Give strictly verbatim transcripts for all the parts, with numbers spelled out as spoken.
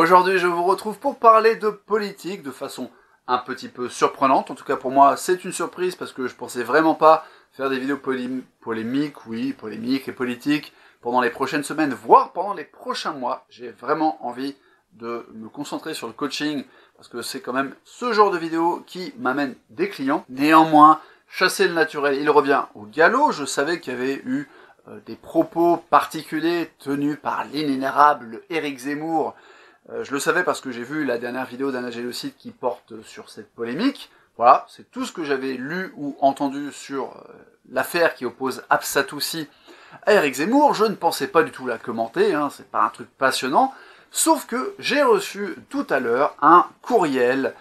Aujourd'hui, je vous retrouve pour parler de politique de façon un petit peu surprenante. En tout cas, pour moi, c'est une surprise parce que je pensais vraiment pas faire des vidéos polém polémiques, oui, polémiques et politiques pendant les prochaines semaines, voire pendant les prochains mois. J'ai vraiment envie de me concentrer sur le coaching parce que c'est quand même ce genre de vidéo qui m'amène des clients. Néanmoins, chasser le naturel, il revient au galop. Je savais qu'il y avait eu euh, des propos particuliers tenus par l'inénérable Éric Zemmour. Euh, je le savais parce que j'ai vu la dernière vidéo d'Anna Génocide qui porte sur cette polémique. Voilà, c'est tout ce que j'avais lu ou entendu sur euh, l'affaire qui oppose Absatoussi à Éric Zemmour. Je ne pensais pas du tout la commenter, hein, c'est pas un truc passionnant. Sauf que j'ai reçu tout à l'heure un courriel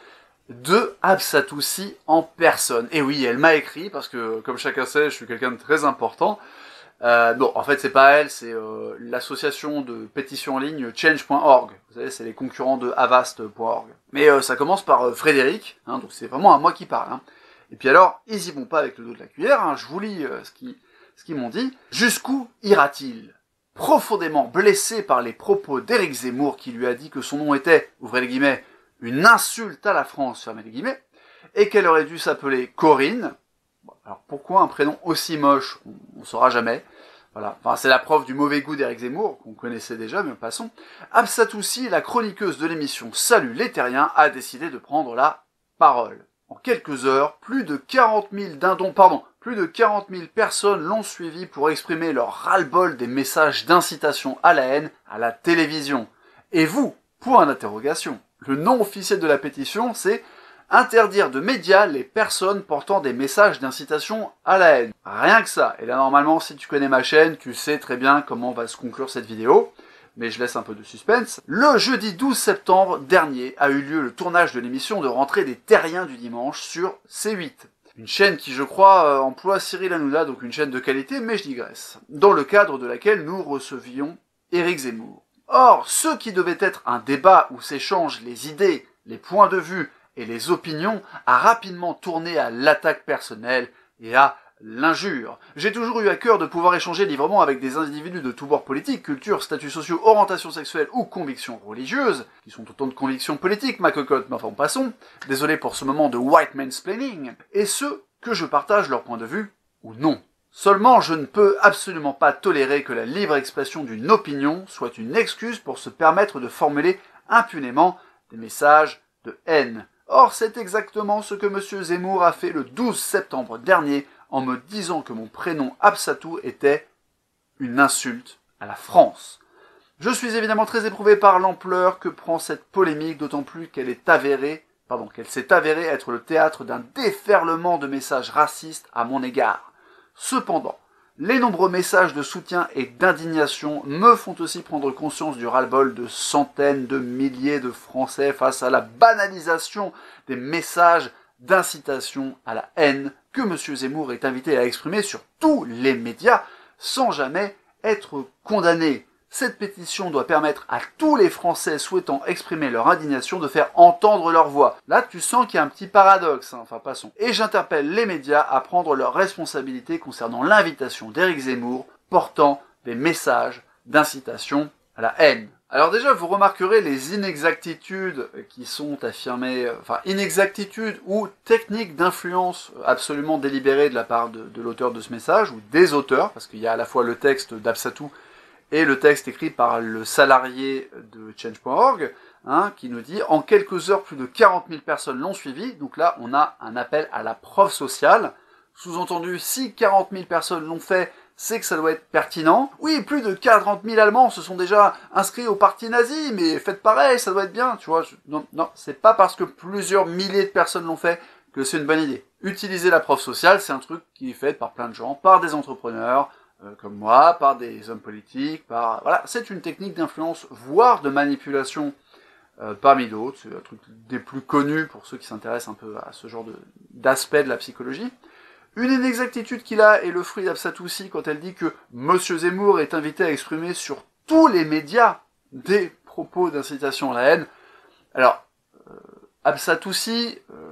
de Absatoussi en personne. Et oui, elle m'a écrit, parce que comme chacun sait, je suis quelqu'un de très important. Euh, bon, en fait, c'est pas elle, c'est euh, l'association de pétition en ligne change point org. Vous savez, c'est les concurrents de avast point org. Mais euh, ça commence par euh, Frédéric, hein, donc c'est vraiment à moi qui parle. Hein. Et puis alors, ils y vont pas avec le dos de la cuillère, hein, je vous lis euh, ce qu'ils ce qu'ils m'ont dit. Jusqu'où ira-t-il ? Profondément blessé par les propos d'Éric Zemmour qui lui a dit que son nom était, ouvrez les guillemets, une insulte à la France, fermez les guillemets, et qu'elle aurait dû s'appeler Corinne. Alors pourquoi un prénom aussi moche, on ne saura jamais. Voilà. Enfin, c'est la preuve du mauvais goût d'Éric Zemmour, qu'on connaissait déjà, mais passons. Absatoussi, la chroniqueuse de l'émission Salut les Terriens, a décidé de prendre la parole. En quelques heures, plus de quarante mille dindons, pardon, plus de quarante mille personnes l'ont suivi pour exprimer leur ras-le-bol des messages d'incitation à la haine à la télévision. Et vous, point d'interrogation. Le nom officiel de la pétition, c'est « Interdire de médias les personnes portant des messages d'incitation à la haine ». Rien que ça. Et là, normalement, si tu connais ma chaîne, tu sais très bien comment va se conclure cette vidéo. Mais je laisse un peu de suspense. Le jeudi douze septembre dernier a eu lieu le tournage de l'émission de rentrée des Terriens du dimanche sur C huit. Une chaîne qui, je crois, euh, emploie Cyril Hanouna, donc une chaîne de qualité, mais je digresse. Dans le cadre de laquelle nous recevions Éric Zemmour. Or, ce qui devait être un débat où s'échangent les idées, les points de vue et les opinions a rapidement tourné à l'attaque personnelle et à l'injure. J'ai toujours eu à cœur de pouvoir échanger librement avec des individus de tous bords politiques, culture, statuts sociaux, orientation sexuelle ou convictions religieuses, qui sont autant de convictions politiques, ma cocotte, mais enfin passons, désolé pour ce moment de white mansplaining, et ceux que je partage leur point de vue ou non. Seulement, je ne peux absolument pas tolérer que la libre expression d'une opinion soit une excuse pour se permettre de formuler impunément des messages de haine. Or, c'est exactement ce que M. Zemmour a fait le douze septembre dernier en me disant que mon prénom Absatou était une insulte à la France. Je suis évidemment très éprouvé par l'ampleur que prend cette polémique, d'autant plus qu'elle est avérée, pardon, qu'elle s'est avérée être le théâtre d'un déferlement de messages racistes à mon égard. Cependant, les nombreux messages de soutien et d'indignation me font aussi prendre conscience du ras-le-bol de centaines de milliers de Français face à la banalisation des messages d'incitation à la haine que M. Zemmour est invité à exprimer sur tous les médias sans jamais être condamné. Cette pétition doit permettre à tous les Français souhaitant exprimer leur indignation de faire entendre leur voix. Là, tu sens qu'il y a un petit paradoxe, hein, enfin passons. Et j'interpelle les médias à prendre leurs responsabilités concernant l'invitation d'Éric Zemmour portant des messages d'incitation à la haine. Alors déjà, vous remarquerez les inexactitudes qui sont affirmées, enfin inexactitudes ou techniques d'influence absolument délibérées de la part de, de l'auteur de ce message, ou des auteurs, parce qu'il y a à la fois le texte d'Absatou et le texte écrit par le salarié de change point org, hein, qui nous dit « En quelques heures, plus de quarante mille personnes l'ont suivi ». Donc là, on a un appel à la preuve sociale. Sous-entendu, si quarante mille personnes l'ont fait, c'est que ça doit être pertinent. Oui, plus de quarante mille Allemands se sont déjà inscrits au parti nazi, mais faites pareil, ça doit être bien, tu vois. Je... Non, non, c'est pas parce que plusieurs milliers de personnes l'ont fait que c'est une bonne idée. Utiliser la preuve sociale, c'est un truc qui est fait par plein de gens, par des entrepreneurs, euh, comme moi, par des hommes politiques, par... Voilà, c'est une technique d'influence, voire de manipulation euh, parmi d'autres. C'est un truc des plus connus pour ceux qui s'intéressent un peu à ce genre de... d'aspect de la psychologie. Une inexactitude qu'il a est le fruit d'Absatoussi quand elle dit que M. Zemmour est invité à exprimer sur tous les médias des propos d'incitation à la haine. Alors, euh, Absatoussi, euh,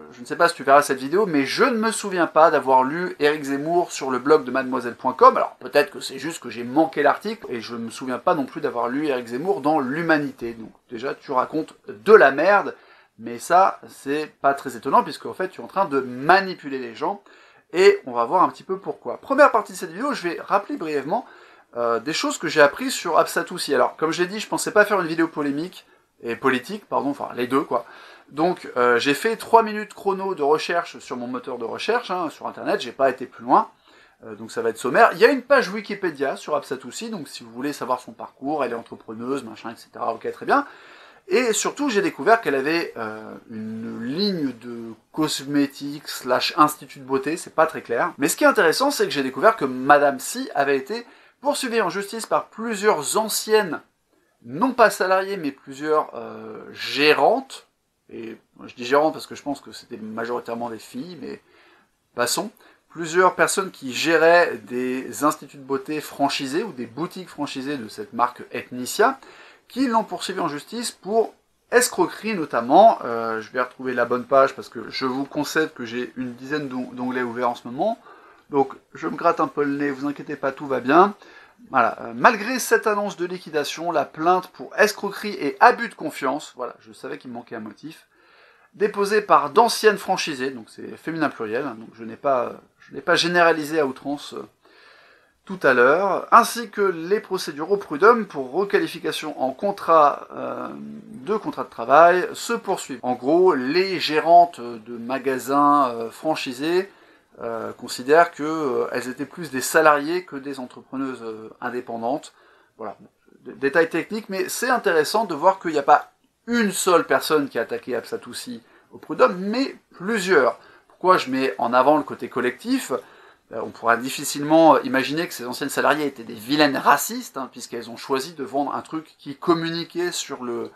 je ne sais pas si tu verras cette vidéo, mais je ne me souviens pas d'avoir lu Éric Zemmour sur le blog de mademoiselle point com. Alors peut-être que c'est juste que j'ai manqué l'article, et je ne me souviens pas non plus d'avoir lu Éric Zemmour dans l'Humanité. Donc déjà, tu racontes de la merde, mais ça, c'est pas très étonnant, puisque en fait, tu es en train de manipuler les gens, et on va voir un petit peu pourquoi. Première partie de cette vidéo, je vais rappeler brièvement euh, des choses que j'ai apprises sur Absatoussi. Alors, comme je l'ai dit, je pensais pas faire une vidéo polémique, et politique, pardon, enfin les deux quoi. Donc euh, j'ai fait trois minutes chrono de recherche sur mon moteur de recherche, hein, sur internet, j'ai pas été plus loin, euh, donc ça va être sommaire. Il y a une page Wikipédia sur Absatoussi, donc si vous voulez savoir son parcours, elle est entrepreneuse, machin, et cetera. Ok, très bien. Et surtout, j'ai découvert qu'elle avait euh, une ligne de cosmétiques slash institut de beauté, c'est pas très clair. Mais ce qui est intéressant, c'est que j'ai découvert que Madame Si avait été poursuivie en justice par plusieurs anciennes, non pas salariées, mais plusieurs euh, gérantes, et je dis gérantes parce que je pense que c'était majoritairement des filles, mais passons, plusieurs personnes qui géraient des instituts de beauté franchisés, ou des boutiques franchisées de cette marque Ethnicia, qui l'ont poursuivi en justice pour escroquerie notamment. Euh, je vais retrouver la bonne page parce que je vous concède que j'ai une dizaine d'onglets ouverts en ce moment, donc je me gratte un peu le nez, vous inquiétez pas, tout va bien. Voilà. Euh, malgré cette annonce de liquidation, la plainte pour escroquerie et abus de confiance, voilà, je savais qu'il me manquait un motif, déposée par d'anciennes franchisées, donc c'est féminin pluriel, hein, donc je n'ai pas, je n'ai pas généralisé à outrance euh, tout à l'heure, ainsi que les procédures au prud'homme pour requalification en contrat euh, de contrat de travail se poursuivent. En gros, les gérantes de magasins euh, franchisés Euh, considèrent qu'elles euh, étaient plus des salariés que des entrepreneuses euh, indépendantes. Voilà, détail technique, mais c'est intéressant de voir qu'il n'y a pas une seule personne qui a attaqué Absatoussi au prud'homme, mais plusieurs. Pourquoi je mets en avant le côté collectif? euh, On pourra difficilement imaginer que ces anciennes salariées étaient des vilaines racistes, hein, puisqu'elles ont choisi de vendre un truc qui communiquait sur le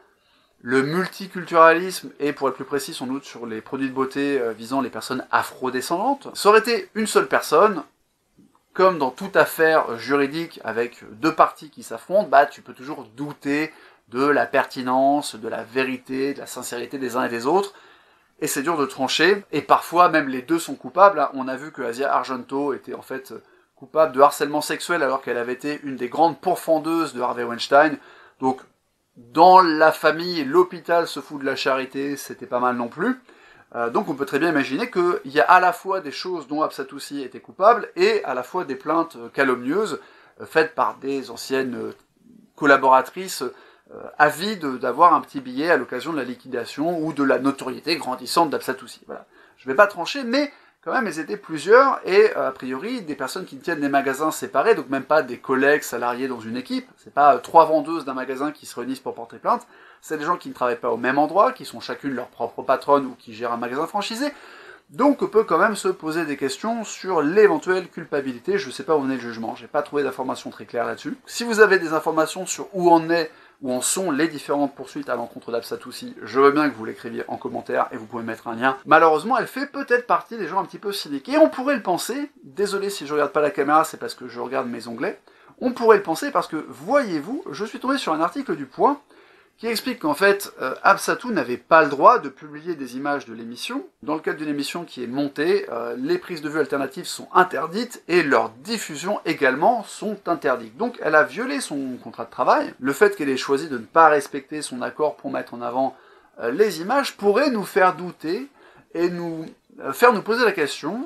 le multiculturalisme, et pour être plus précis sans doute sur les produits de beauté euh, visant les personnes afrodescendantes. Ça aurait été une seule personne, comme dans toute affaire juridique avec deux parties qui s'affrontent, bah tu peux toujours douter de la pertinence, de la vérité, de la sincérité des uns et des autres, et c'est dur de trancher, et parfois même les deux sont coupables. On a vu que Asia Argento était en fait coupable de harcèlement sexuel alors qu'elle avait été une des grandes pourfendeuses de Harvey Weinstein, donc dans la famille, l'hôpital se fout de la charité, c'était pas mal non plus. Euh, donc on peut très bien imaginer qu'il y a à la fois des choses dont Absatoussi était coupable, et à la fois des plaintes calomnieuses euh, faites par des anciennes euh, collaboratrices euh, avides d'avoir un petit billet à l'occasion de la liquidation ou de la notoriété grandissante d'Absatoussi. Voilà. Je vais pas trancher, mais quand même, elles étaient plusieurs, et euh, a priori, des personnes qui tiennent des magasins séparés, donc même pas des collègues salariés dans une équipe, c'est pas euh, trois vendeuses d'un magasin qui se réunissent pour porter plainte, c'est des gens qui ne travaillent pas au même endroit, qui sont chacune leur propre patronne ou qui gèrent un magasin franchisé, donc on peut quand même se poser des questions sur l'éventuelle culpabilité. Je sais pas où en est le jugement, j'ai pas trouvé d'informations très claires là-dessus. Si vous avez des informations sur où en est, où en sont les différentes poursuites à l'encontre d'Absatoussi, je veux bien que vous l'écriviez en commentaire, et vous pouvez mettre un lien. Malheureusement, elle fait peut-être partie des gens un petit peu cyniques, et on pourrait le penser, désolé si je regarde pas la caméra, c'est parce que je regarde mes onglets, on pourrait le penser parce que, voyez-vous, je suis tombé sur un article du Point, qui explique qu'en fait, euh, Absatou n'avait pas le droit de publier des images de l'émission. Dans le cadre d'une émission qui est montée, euh, les prises de vue alternatives sont interdites, et leur diffusion également sont interdites. Donc elle a violé son contrat de travail. Le fait qu'elle ait choisi de ne pas respecter son accord pour mettre en avant euh, les images pourrait nous faire douter, et nous euh, faire nous poser la question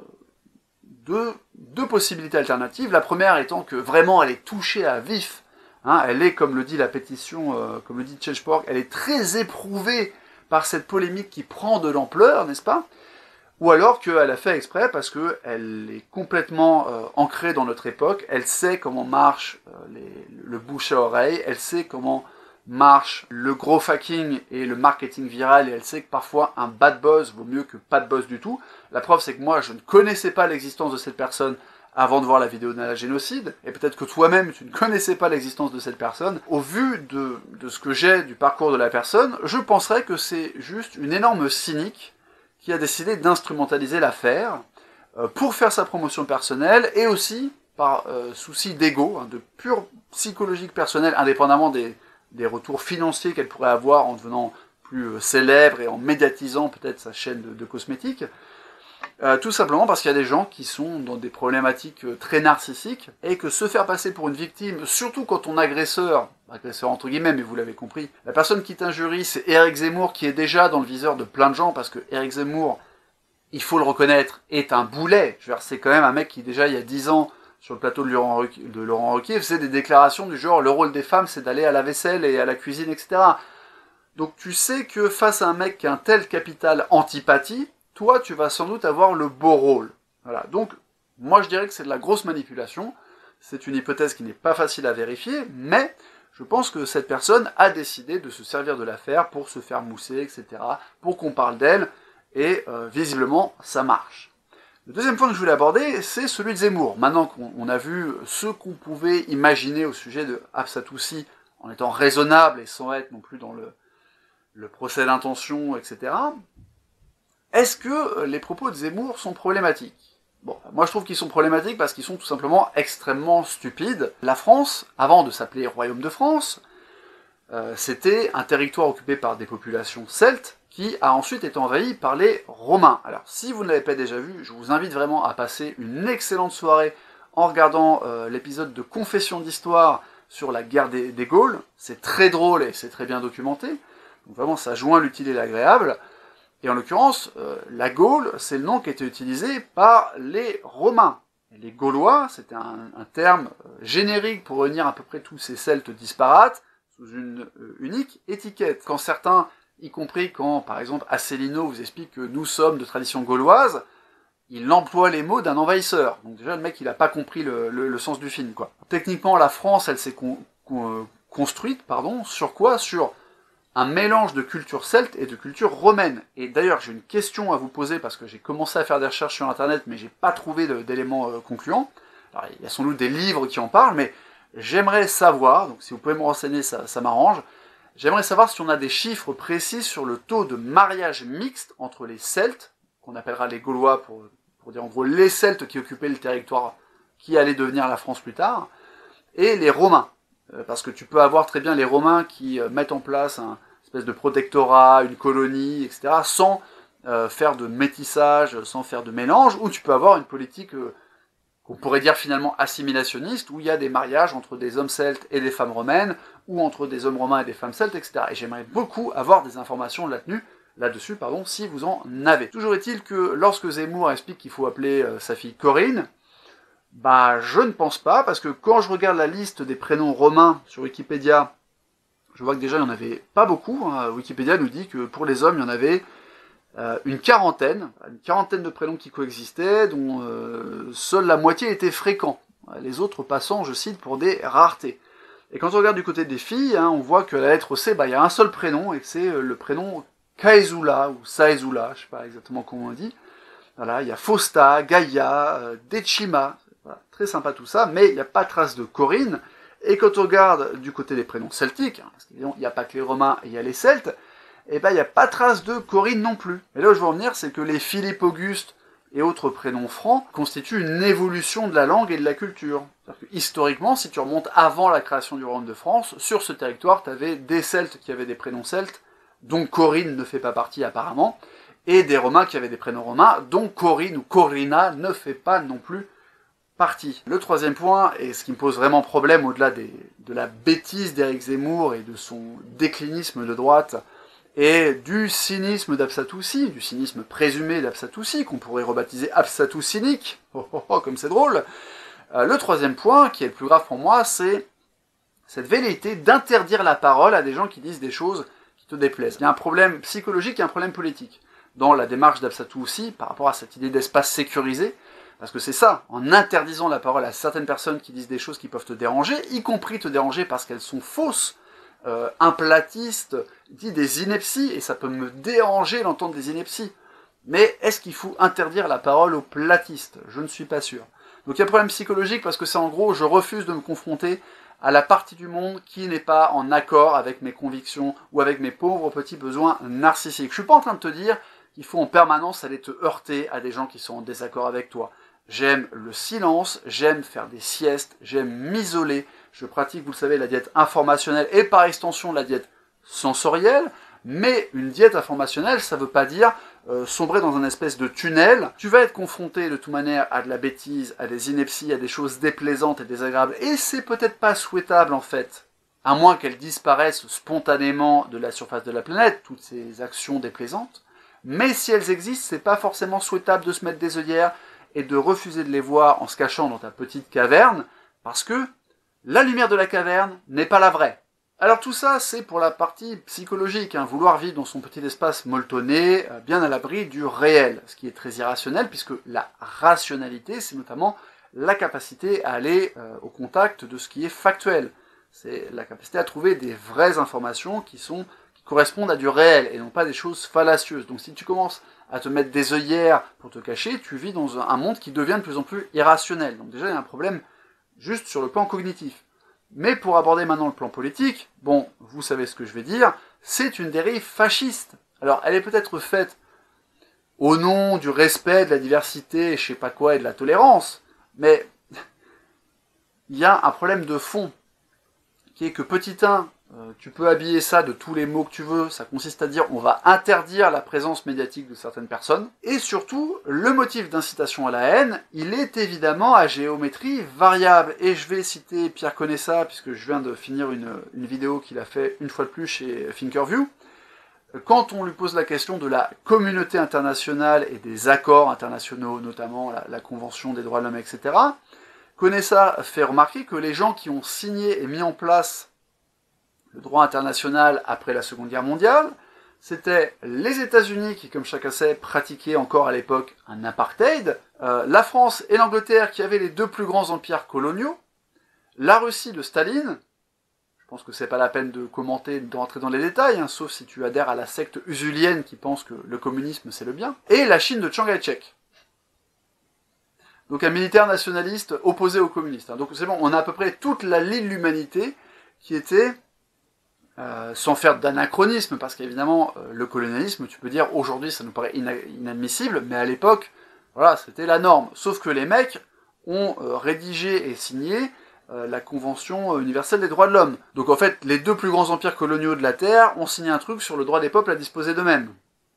euh, de deux possibilités alternatives. La première étant que vraiment elle est touchée à vif. Hein, elle est, comme le dit la pétition, euh, comme le dit Change point org, elle est très éprouvée par cette polémique qui prend de l'ampleur, n'est-ce pas? Ou alors qu'elle a fait exprès parce qu'elle est complètement euh, ancrée dans notre époque, elle sait comment marche euh, les, le bouche à oreille, elle sait comment marche le gros fucking et le marketing viral, et elle sait que parfois un bad buzz vaut mieux que pas de buzz du tout. La preuve, c'est que moi, je ne connaissais pas l'existence de cette personne avant de voir la vidéo d'un génocide, et peut-être que toi-même, tu ne connaissais pas l'existence de cette personne. Au vu de, de ce que j'ai du parcours de la personne, je penserais que c'est juste une énorme cynique qui a décidé d'instrumentaliser l'affaire euh, pour faire sa promotion personnelle, et aussi par euh, souci d'ego, hein, de pure psychologique personnelle, indépendamment des, des retours financiers qu'elle pourrait avoir en devenant plus célèbre et en médiatisant peut-être sa chaîne de, de cosmétiques. Euh, tout simplement parce qu'il y a des gens qui sont dans des problématiques très narcissiques et que se faire passer pour une victime, surtout quand ton agresseur, agresseur entre guillemets, mais vous l'avez compris, la personne qui t'injurie, c'est Éric Zemmour qui est déjà dans le viseur de plein de gens parce que Éric Zemmour, il faut le reconnaître, est un boulet. Je veux dire, c'est quand même un mec qui déjà il y a dix ans sur le plateau de Laurent Ruquier, de Laurent Ruquier faisait des déclarations du genre le rôle des femmes c'est d'aller à la vaisselle et à la cuisine, et cetera. Donc tu sais que face à un mec qui a un tel capital antipathie, toi, tu vas sans doute avoir le beau rôle. Voilà. Donc, moi, je dirais que c'est de la grosse manipulation. C'est une hypothèse qui n'est pas facile à vérifier, mais je pense que cette personne a décidé de se servir de l'affaire pour se faire mousser, et cetera, pour qu'on parle d'elle, et euh, visiblement, ça marche. Le deuxième point que je voulais aborder, c'est celui de Zemmour. Maintenant qu'on a vu ce qu'on pouvait imaginer au sujet de Hapsatoussi, en étant raisonnable et sans être non plus dans le, le procès d'intention, et cetera, est-ce que les propos de Zemmour sont problématiques? Bon, moi je trouve qu'ils sont problématiques parce qu'ils sont tout simplement extrêmement stupides. La France, avant de s'appeler Royaume de France, euh, c'était un territoire occupé par des populations celtes qui a ensuite été envahi par les Romains. Alors si vous ne l'avez pas déjà vu, je vous invite vraiment à passer une excellente soirée en regardant euh, l'épisode de Confession d'Histoire sur la guerre des, des Gaules. C'est très drôle et c'est très bien documenté. Donc vraiment ça joint l'utile et l'agréable. Et en l'occurrence, euh, la Gaule, c'est le nom qui était utilisé par les Romains. Et les Gaulois, c'était un, un terme euh, générique pour réunir à peu près tous ces Celtes disparates sous une euh, unique étiquette. Quand certains, y compris quand, par exemple, Asselineau vous explique que nous sommes de tradition gauloise, il emploie les mots d'un envahisseur. Donc déjà, le mec, il n'a pas compris le, le, le sens du film, quoi. Techniquement, la France, elle s'est con, con, construite, pardon, sur quoi? Sur un mélange de culture celte et de culture romaine. Et d'ailleurs, j'ai une question à vous poser, parce que j'ai commencé à faire des recherches sur Internet, mais j'ai pas trouvé d'éléments euh, concluants. Alors, il y a sans doute des livres qui en parlent, mais j'aimerais savoir, donc si vous pouvez me renseigner, ça, ça m'arrange, j'aimerais savoir si on a des chiffres précis sur le taux de mariage mixte entre les Celtes, qu'on appellera les Gaulois, pour, pour dire en gros les Celtes qui occupaient le territoire qui allait devenir la France plus tard, et les Romains. Parce que tu peux avoir très bien les Romains qui mettent en place un espèce de protectorat, une colonie, et cetera, sans euh, faire de métissage, sans faire de mélange, ou tu peux avoir une politique euh, qu'on pourrait dire finalement assimilationniste, où il y a des mariages entre des hommes celtes et des femmes romaines, ou entre des hommes romains et des femmes celtes, et cetera. Et j'aimerais beaucoup avoir des informations là-dessus, là-dessus, pardon, si vous en avez. Toujours est-il que lorsque Zemmour explique qu'il faut appeler euh, sa fille Corinne, bah, je ne pense pas, parce que quand je regarde la liste des prénoms romains sur Wikipédia, je vois que déjà il n'y en avait pas beaucoup. Hein. Wikipédia nous dit que pour les hommes, il y en avait euh, une quarantaine, une quarantaine de prénoms qui coexistaient, dont euh, seule la moitié étaient fréquents. Les autres passant, je cite, pour des raretés. Et quand on regarde du côté des filles, hein, on voit que la lettre C, bah, il y a un seul prénom, et que c'est le prénom Kaezula, ou Saezula, je ne sais pas exactement comment on dit. Voilà, il y a Fausta, Gaïa, euh, Decima. Voilà, très sympa tout ça, mais il n'y a pas trace de Corinne. Et quand on regarde du côté des prénoms celtiques, hein, parce qu'il n'y a pas que les Romains et il y a les Celtes, et ben il n'y a pas trace de Corinne non plus. Et là où je veux en venir, c'est que les Philippe Auguste et autres prénoms francs constituent une évolution de la langue et de la culture. C'est-à-dire que, historiquement, si tu remontes avant la création du Royaume de France, sur ce territoire, tu avais des Celtes qui avaient des prénoms celtes, dont Corinne ne fait pas partie apparemment, et des Romains qui avaient des prénoms romains, dont Corinne ou Corina ne fait pas non plus partie. Le troisième point, et ce qui me pose vraiment problème au-delà des, de la bêtise d'Éric Zemmour et de son déclinisme de droite, et du cynisme d'Hapsatoussi, du cynisme présumé d'Hapsatoussi, qu'on pourrait rebaptiser Hapsatoussinique, oh, oh, oh, comme c'est drôle. Euh, le troisième point, qui est le plus grave pour moi, c'est cette velléité d'interdire la parole à des gens qui disent des choses qui te déplaisent. Il y a un problème psychologique et un problème politique dans la démarche d'Hapsatoussi par rapport à cette idée d'espace sécurisé. Parce que c'est ça, en interdisant la parole à certaines personnes qui disent des choses qui peuvent te déranger, y compris te déranger parce qu'elles sont fausses, euh, implatistes, dit des inepties, et ça peut me déranger d'entendre des inepties. Mais est-ce qu'il faut interdire la parole aux platistes? Je ne suis pas sûr. Donc il y a un problème psychologique parce que c'est en gros, je refuse de me confronter à la partie du monde qui n'est pas en accord avec mes convictions ou avec mes pauvres petits besoins narcissiques. Je suis pas en train de te dire qu'il faut en permanence aller te heurter à des gens qui sont en désaccord avec toi. J'aime le silence, j'aime faire des siestes, j'aime m'isoler. Je pratique, vous le savez, la diète informationnelle et par extension la diète sensorielle. Mais une diète informationnelle, ça veut pas dire euh, sombrer dans un espèce de tunnel. Tu vas être confronté de toute manière à de la bêtise, à des inepties, à des choses déplaisantes et désagréables, et c'est peut-être pas souhaitable en fait, à moins qu'elles disparaissent spontanément de la surface de la planète, toutes ces actions déplaisantes. Mais si elles existent, c'est pas forcément souhaitable de se mettre des œillères et de refuser de les voir en se cachant dans ta petite caverne, parce que la lumière de la caverne n'est pas la vraie. Alors tout ça, c'est pour la partie psychologique, hein, vouloir vivre dans son petit espace molletonné, euh, bien à l'abri du réel, ce qui est très irrationnel, puisque la rationalité, c'est notamment la capacité à aller euh, au contact de ce qui est factuel. C'est la capacité à trouver des vraies informations qui sont qui correspondent à du réel, et non pas des choses fallacieuses. Donc si tu commences à te mettre des œillères pour te cacher, tu vis dans un monde qui devient de plus en plus irrationnel. Donc déjà, il y a un problème juste sur le plan cognitif. Mais pour aborder maintenant le plan politique, bon, vous savez ce que je vais dire, c'est une dérive fasciste. Alors, elle est peut-être faite au nom du respect de la diversité, je sais pas quoi, et de la tolérance, mais il y a un problème de fond, qui est que petit un, euh, tu peux habiller ça de tous les mots que tu veux, ça consiste à dire on va interdire la présence médiatique de certaines personnes, et surtout, le motif d'incitation à la haine, il est évidemment à géométrie variable, et je vais citer Pierre Conessa, puisque je viens de finir une, une vidéo qu'il a fait une fois de plus chez Thinkerview. Quand on lui pose la question de la communauté internationale et des accords internationaux, notamment la, la Convention des droits de l'homme, et cetera, Conessa fait remarquer que les gens qui ont signé et mis en place le droit international après la Seconde Guerre mondiale, c'était les États-Unis qui, comme chacun sait, pratiquaient encore à l'époque un apartheid, euh, la France et l'Angleterre qui avaient les deux plus grands empires coloniaux, la Russie de Staline, je pense que c'est pas la peine de commenter, de rentrer dans les détails, hein, sauf si tu adhères à la secte usulienne qui pense que le communisme c'est le bien, et la Chine de Chiang Kai-shek. Donc un militaire nationaliste opposé aux communistes. Hein. Donc c'est bon, on a à peu près toute la ligne de l'humanité qui était, euh, sans faire d'anachronisme, parce qu'évidemment, euh, le colonialisme, tu peux dire, aujourd'hui ça nous paraît ina inadmissible, mais à l'époque, voilà, c'était la norme. Sauf que les mecs ont euh, rédigé et signé euh, la Convention universelle des droits de l'homme. Donc en fait, les deux plus grands empires coloniaux de la Terre ont signé un truc sur le droit des peuples à disposer d'eux-mêmes.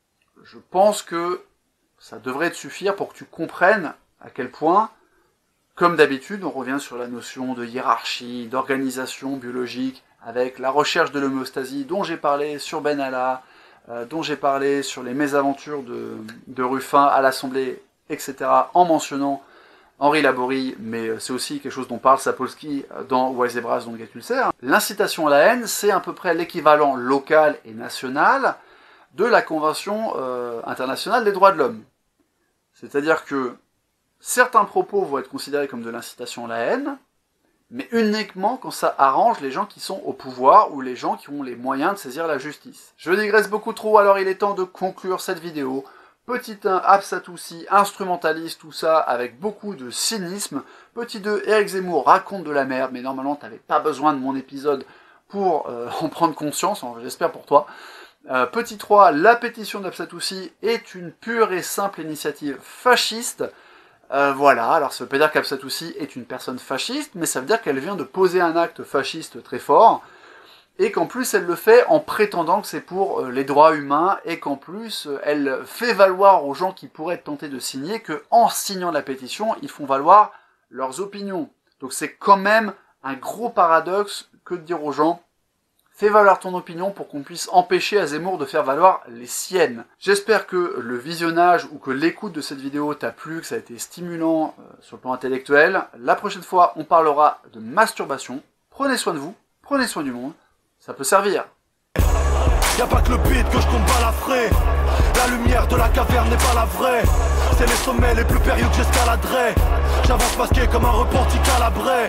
Je pense que ça devrait te suffire pour que tu comprennes à quel point, comme d'habitude, on revient sur la notion de hiérarchie, d'organisation biologique, avec la recherche de l'homéostasie dont j'ai parlé sur Ben Allah, euh, dont j'ai parlé sur les mésaventures de, de Ruffin à l'Assemblée, et cetera, en mentionnant Henri Laborie, mais c'est aussi quelque chose dont parle Sapolsky dans Wise et Brass, dont tu le sais. Hein. L'incitation à la haine, c'est à peu près l'équivalent local et national de la Convention euh, internationale des droits de l'homme. C'est-à-dire que certains propos vont être considérés comme de l'incitation à la haine, mais uniquement quand ça arrange les gens qui sont au pouvoir ou les gens qui ont les moyens de saisir la justice. Je digresse beaucoup trop, alors il est temps de conclure cette vidéo. Petit un, Absatoussi instrumentalise tout ça avec beaucoup de cynisme. Petit deux, Éric Zemmour raconte de la merde, mais normalement t'avais pas besoin de mon épisode pour euh, en prendre conscience, j'espère pour toi. Euh, petit trois, la pétition d'Absatoussi est une pure et simple initiative fasciste. Euh, voilà, alors ça veut pas dire qu'Absatoussi est une personne fasciste, mais ça veut dire qu'elle vient de poser un acte fasciste très fort, et qu'en plus elle le fait en prétendant que c'est pour euh, les droits humains, et qu'en plus euh, elle fait valoir aux gens qui pourraient être tentés de signer, que en signant la pétition, ils font valoir leurs opinions. Donc c'est quand même un gros paradoxe que de dire aux gens fais valoir ton opinion pour qu'on puisse empêcher à Zemmour de faire valoir les siennes. J'espère que le visionnage ou que l'écoute de cette vidéo t'a plu, que ça a été stimulant euh, sur le plan intellectuel. La prochaine fois, on parlera de masturbation. Prenez soin de vous, prenez soin du monde, ça peut servir. Y'a pas que le beat que je compte pas la frais. La lumière de la caverne n'est pas la vraie. C'est les sommets les plus périlleux que j'escaladerai. J'avance masqué comme un repenti calabré.